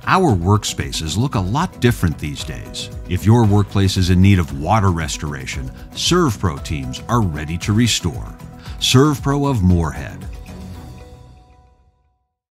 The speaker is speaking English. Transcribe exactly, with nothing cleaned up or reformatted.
Our workspaces look a lot different these days. If your workplace is in need of water restoration, SERVPRO teams are ready to restore. SERVPRO of Moorhead.